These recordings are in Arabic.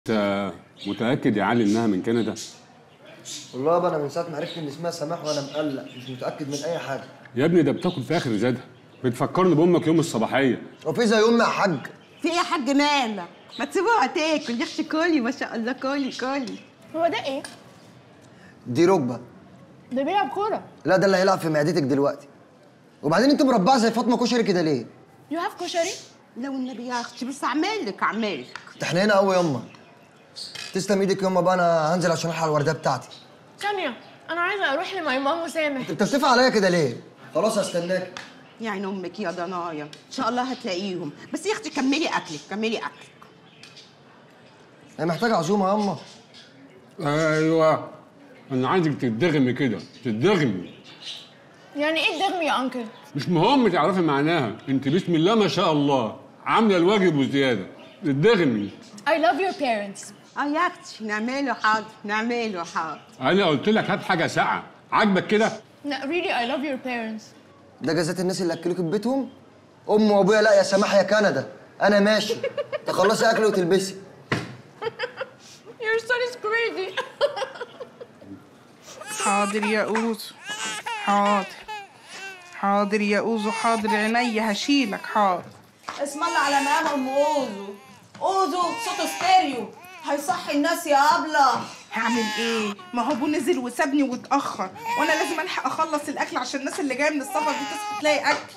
انت متأكد يا علي انها من كندا؟ والله يابا انا من ساعة ما عرفت ان اسمها سماح وانا مقلق، مش متأكد من أي حاجة. يا ابني ده بتاكل في اخر زادها، بتفكرني بامك يوم الصباحية. وفي زي أمي يا حاج؟ في ايه يا حاج مالك؟ ما تسيبوها تاكل يا اختي، كلي ما شاء الله، كلي كلي. هو ده ايه؟ دي ركبة. ده بيلعب كورة. لا ده اللي هيلعب في معدتك دلوقتي. وبعدين انت مربعة زي فاطمة كشري كده ليه؟ يو هاف كشري؟ لو النبي يا اختي بس اعملك. انت حنينة قوي ياما. تسلم ايدك ياما بقى، انا هنزل عشان الحق الوردية بتاعتي. ثانية، أنا عايزة أروح لماي مام وسامح. انت بتفتح عليا كده ليه؟ خلاص هستناك. يا عين امك يا ضنايا، ان شاء الله هتلاقيهم. بس يا اختي كملي اكلك كملي اكلك. هي محتاجة عزومة ياما. ايوه انا عايزك تدغمي كده، تدغمي. يعني إيه الدغم يا أنكل؟ مش مهم تعرفي معناها، انت بسم الله ما شاء الله عامله الواجب وزياده. تدغمي. I love your parents. يا اختي نعمله حاضر، نعمله حاضر. انا قلت لك هات حاجه ساقعه، عاجبك كده؟ لا really I love your parents. ده جزات الناس اللي اكلوك في بيتهم؟ أم وأبويا لا يا سماح يا كندا، أنا ماشي. تخلصي أكل وتلبسي. Your son is crazy. حاضر يا أوزو، حاضر يا أوزو، حاضر عينيا هشيلك، حاضر. اسم الله على مقام ام اوزو صوته ستيريو هيصحي الناس يا ابله. هعمل ايه؟ ما هو ابو نزل وسابني واتأخر، وانا لازم الحق اخلص الاكل عشان الناس اللي جايه من السفر دي تصحى تلاقي اكل.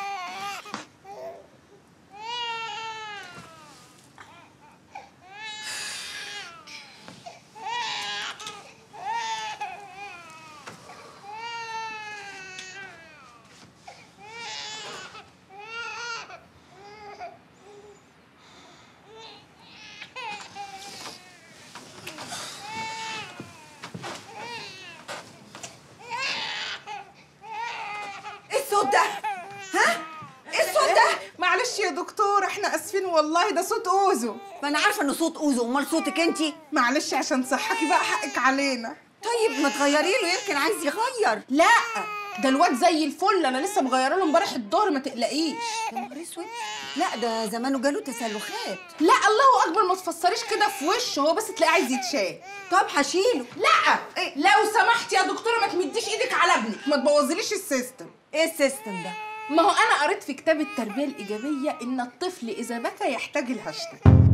الصوت ده؟ ها؟ ايه الصوت ده؟ معلش يا دكتور احنا اسفين والله، ده صوت اوزو. ما انا عارفه انه صوت اوزو، امال صوتك انتي؟ معلش عشان صحكي بقى، حقك علينا. طيب ما تغيري له، يمكن عايز يغير. لا ده الواد زي الفل، انا لسه مغيره له امبارح الظهر، ما تقلقيش. يا نهار اسود، لا ده زمانه جاله تسلخات. لا الله اكبر، ما تفسريش كده في وشه، هو بس تلاقيه عايز يتشال. طب هشيله. لا لو سمحتي يا دكتوره ما تمديش ايدك على ابنك، ما تبوظليش السيستم. ايه السيستم ده؟ ما هو انا قريت في كتاب التربيه الايجابيه ان الطفل اذا بكى يحتاج الهاشتاج.